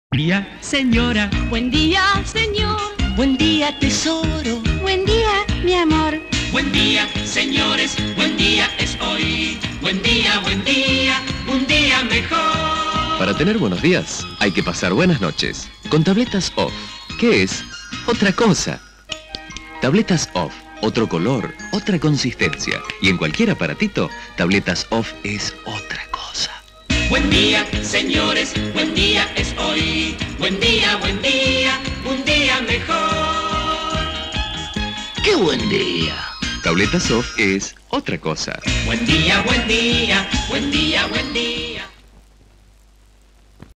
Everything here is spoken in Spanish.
Día, señora. Buen día, señor. Buen día, tesoro. Buen día, mi amor. Buen día, señores. Buen día es hoy. Buen día, un día mejor. Para tener buenos días, hay que pasar buenas noches. Con tabletas Off. ¿Qué es? Otra cosa. Tabletas Off. Otro color, otra consistencia. Y en cualquier aparatito, tabletas Off es otra cosa. Buen día, señores. Buen día es hoy. Buen día, un día mejor. ¡Qué buen día! Tabletas Off es otra cosa. Buen día, buen día.